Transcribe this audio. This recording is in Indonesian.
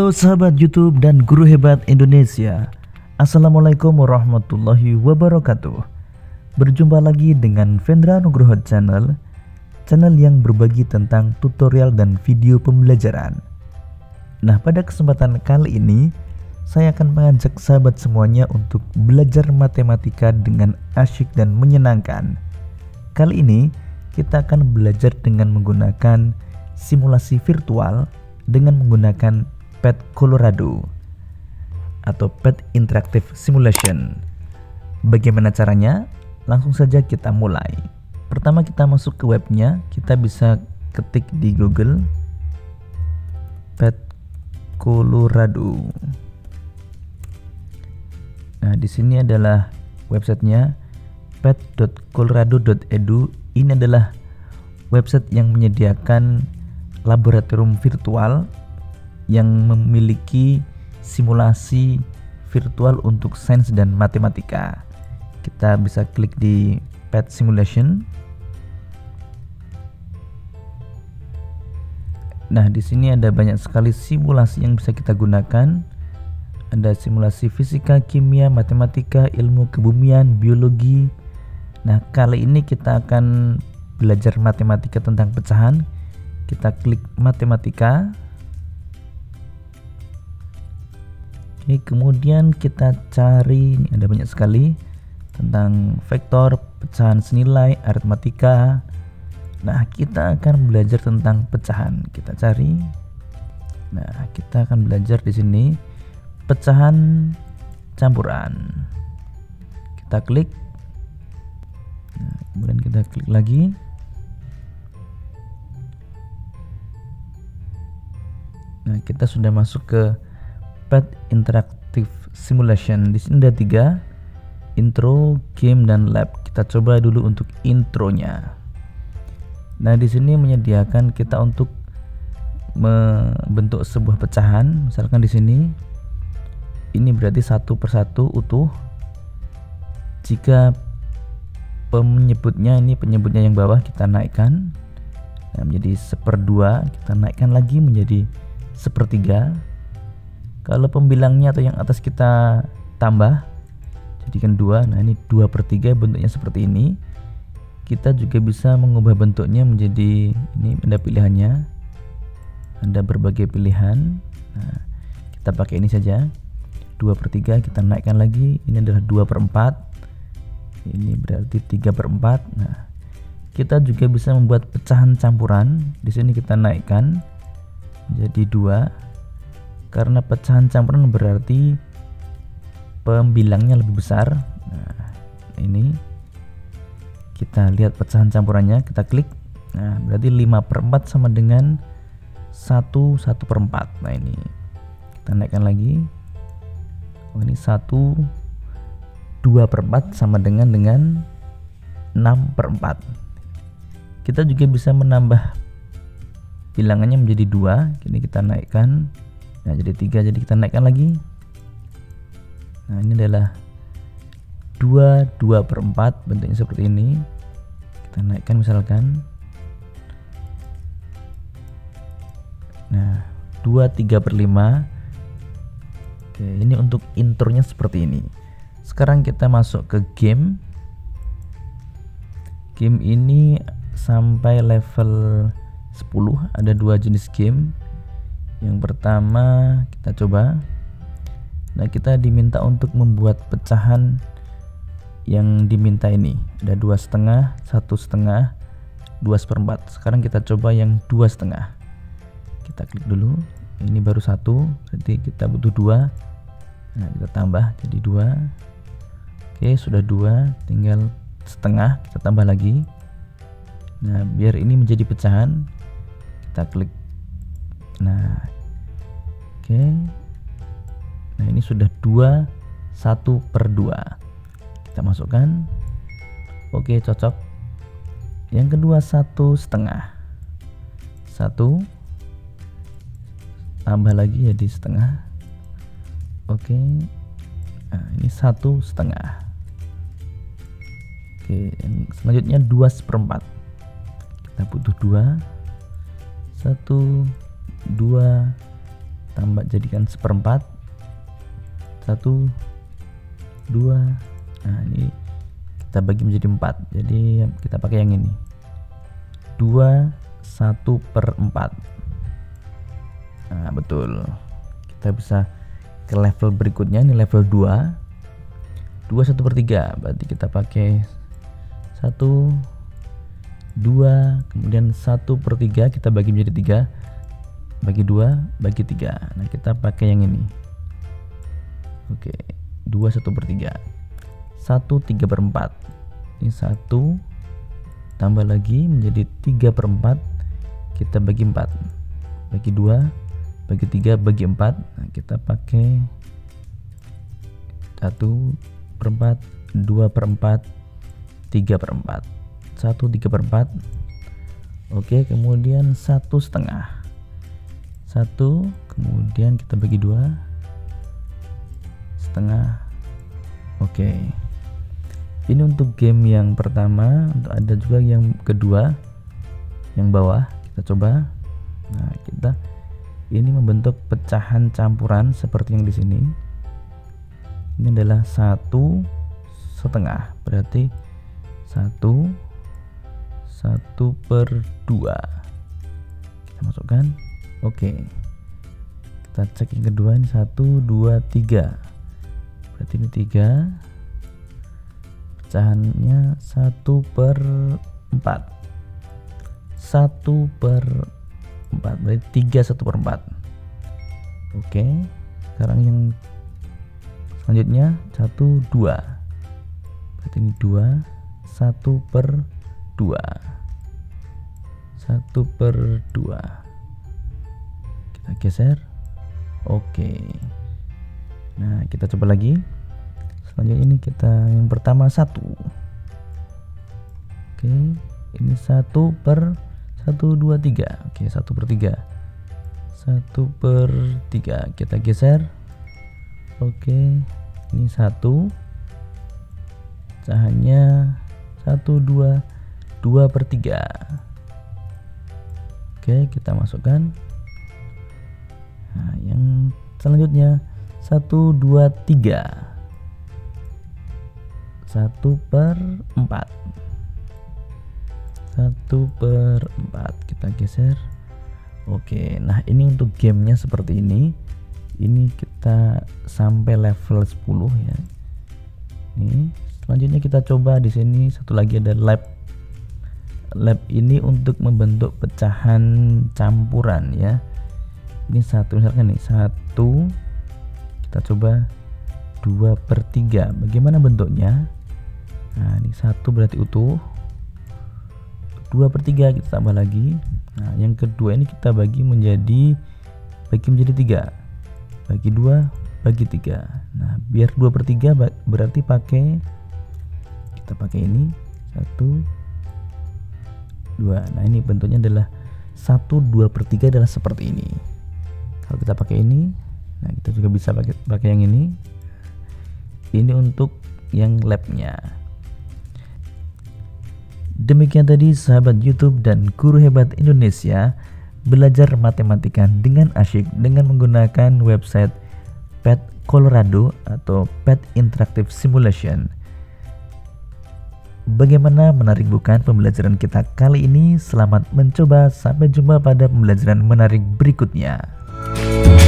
Halo sahabat YouTube dan guru hebat Indonesia. Assalamualaikum warahmatullahi wabarakatuh. Berjumpa lagi dengan Vendra Nugroho Channel, channel yang berbagi tentang tutorial dan video pembelajaran. Nah, pada kesempatan kali ini saya akan mengajak sahabat semuanya untuk belajar matematika dengan asyik dan menyenangkan. Kali ini kita akan belajar dengan menggunakan simulasi virtual dengan menggunakan Pet Colorado atau Pet Interactive Simulation. Bagaimana caranya? Langsung saja kita mulai. Pertama kita masuk ke webnya, kita bisa ketik di Google Pet Colorado. Nah, di sini adalah websitenya pet.colorado.edu. Ini adalah website yang menyediakan laboratorium virtual yang memiliki simulasi virtual untuk sains dan matematika. Kita bisa klik di Pet Simulation. Nah, di sini ada banyak sekali simulasi yang bisa kita gunakan. Ada simulasi fisika, kimia, matematika, ilmu kebumian, biologi. Nah, kali ini kita akan belajar matematika tentang pecahan. Kita klik matematika. Oke, kemudian kita cari, ini ada banyak sekali tentang vektor, pecahan senilai, aritmatika. Nah, kita akan belajar tentang pecahan. Kita cari. Nah, kita akan belajar di sini pecahan campuran. Kita klik. Nah, kemudian kita klik lagi. Nah, kita sudah masuk ke Pet Interactive Simulation. Di sini ada 3, intro, game, dan lab. Kita coba dulu untuk intronya. Nah, di sini menyediakan kita untuk membentuk sebuah pecahan. Misalkan di sini, ini berarti satu persatu utuh. Jika penyebutnya yang bawah kita naikkan, nah, menjadi 1/2. Kita naikkan lagi menjadi 1/3. Kalau pembilangnya atau yang atas kita tambah, jadikan 2. Nah, ini 2/3 bentuknya seperti ini. Kita juga bisa mengubah bentuknya menjadi, ini ada pilihannya, ada berbagai pilihan. Nah, kita pakai ini saja, 2/3. Kita naikkan lagi, ini adalah 2/4. Ini berarti 3/4. Nah, kita juga bisa membuat pecahan campuran. Di sini kita naikkan menjadi 2. Karena pecahan campuran berarti pembilangnya lebih besar. Nah, ini kita lihat pecahan campurannya, kita klik. Nah, berarti 5/4 sama dengan 1/4. Nah, ini kita naikkan lagi. Oh, ini 2/4 sama dengan 6/4. Kita juga bisa menambah bilangannya menjadi 2. Ini kita naikkan. Nah, jadi 3, jadi kita naikkan lagi. Nah, ini adalah 2/4 bentuknya seperti ini. Kita naikkan misalkan. Nah, 2/3/5. Oke, ini untuk intronya seperti ini. Sekarang kita masuk ke game. Game ini sampai level 10. Ada 2 jenis game. Yang pertama kita coba. Nah, kita diminta untuk membuat pecahan yang diminta ini. Ada 2,5, 1,5, 2/4. Sekarang kita coba yang 2,5. Kita klik dulu. Ini baru 1, berarti kita butuh 2. Nah, kita tambah jadi 2. Oke, sudah 2, tinggal setengah, kita tambah lagi. Nah, biar ini menjadi pecahan, kita klik. Nah, oke. Nah, ini sudah 1/2. Kita masukkan. Oke, cocok. Yang kedua 1,5. 1 tambah lagi jadi setengah. Oke. Nah, ini 1,5. Oke, yang selanjutnya 2/4. Kita butuh 2. 1, 2, tambah jadikan 1/4, 1, 2. Nah ini kita bagi menjadi 4, jadi kita pakai yang ini 2 1/4. Nah betul, kita bisa ke level berikutnya. Ini level 2 1/3, berarti kita pakai 1, 2, kemudian 1/3 kita bagi menjadi 3, bagi 2, bagi 3. Nah kita pakai yang ini. Oke, 2 1/3, 1 3/4. Ini 1 tambah lagi menjadi 3/4, kita bagi 4, bagi 2, bagi 3, bagi 4. Nah kita pakai 1/4, 2/4, 3/4, 1 3/4. Oke, kemudian 1/2, 1, kemudian kita bagi 2, setengah. Oke, ini untuk game yang pertama. Untuk ada juga yang kedua, yang bawah, kita coba. Nah kita ini membentuk pecahan campuran seperti yang di sini. Ini adalah 1/2, berarti 1/2. Kita masukkan. Oke, kita cek yang kedua. Ini 1 2 3, berarti ini 3. Pecahannya 1/4, 1/4, berarti 3 1/4. Oke, sekarang yang selanjutnya 1 2, berarti ini 2 1/2, 1/2. Kita geser. Oke, nah kita coba lagi. Selanjutnya ini kita yang pertama 1. Oke, ini 1/1 2 3. Oke, 1/3, 1/3. Kita geser. Oke, ini 1, pecahannya 1 2 2/3. Oke, kita masukkan. Nah yang selanjutnya 1 2 3, 1/4, 1/4. Kita geser. Oke, nah ini untuk gamenya seperti ini. Ini kita sampai level 10 ya. Ini selanjutnya kita coba di sini satu lagi, ada lab. Lab ini untuk membentuk pecahan campuran ya. Ini 1, misalkan nih 1, kita coba 2/3. Bagaimana bentuknya? Nah ini 1 berarti utuh, 2/3 kita tambah lagi. Nah yang kedua ini kita bagi menjadi 3, bagi 2, bagi 3. Nah biar 2/3 berarti kita pakai ini 1 2. Nah ini bentuknya adalah 1 2/3 adalah seperti ini. Kalau kita pakai ini, nah kita juga bisa pakai yang ini. Ini untuk yang labnya. Demikian tadi sahabat YouTube dan Guru Hebat Indonesia, belajar matematika dengan asyik dengan menggunakan website PET Colorado atau PET Interactive Simulation. Bagaimana, menarik bukan pembelajaran kita kali ini? Selamat mencoba, sampai jumpa pada pembelajaran menarik berikutnya.